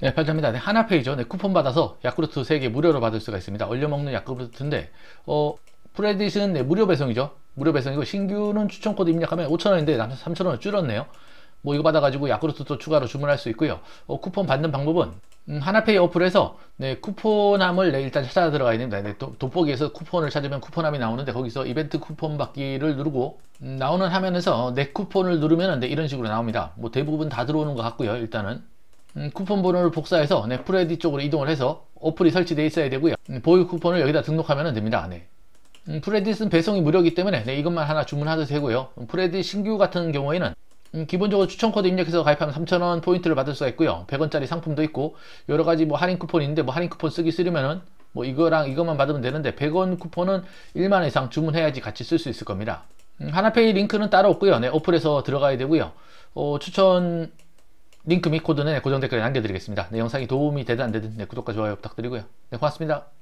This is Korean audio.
네, 발전입니다. 네, 하나페이죠. 네, 쿠폰 받아서 야쿠르트 3개 무료로 받을 수가 있습니다. 얼려먹는 야쿠르트인데, 프레딧은 네, 무료 배송이죠. 무료 배송이고, 신규는 추천 코드 입력하면 5,000원인데 3,000원을 줄었네요. 뭐 이거 받아가지고 야쿠르트 또 추가로 주문할 수 있고요. 쿠폰 받는 방법은 하나페이 어플에서 네, 쿠폰함을 네, 일단 찾아 들어가야 됩니다. 네, 돋보기에서 쿠폰을 찾으면 쿠폰함이 나오는데 거기서 이벤트 쿠폰 받기를 누르고 나오는 화면에서 내 쿠폰을 누르면 네, 이런 식으로 나옵니다. 뭐 대부분 다 들어오는 것 같고요. 일단은 쿠폰 번호를 복사해서 네, 프레딧 쪽으로 이동을 해서 어플이 설치되어 있어야 되고요. 보유 쿠폰을 여기다 등록하면 됩니다. 네. 프레딧은 배송이 무료이기 때문에 네, 이것만 하나 주문하셔도 되고요. 프레딧 신규 같은 경우에는 기본적으로 추천 코드 입력해서 가입하면 3,000원 포인트를 받을 수가 있고요. 100원짜리 상품도 있고 여러가지 뭐 할인 쿠폰이 있는데 뭐 할인 쿠폰 쓰기 싫으면은 뭐 이거랑 이것만 받으면 되는데 100원 쿠폰은 1만 이상 주문해야지 같이 쓸 수 있을 겁니다. 하나페이 링크는 따로 없고요. 네, 어플에서 들어가야 되고요. 추천 링크 및 코드는 고정 댓글에 남겨드리겠습니다. 네, 영상이 도움이 되든 안 되든 네, 구독과 좋아요 부탁드리고요. 네, 고맙습니다.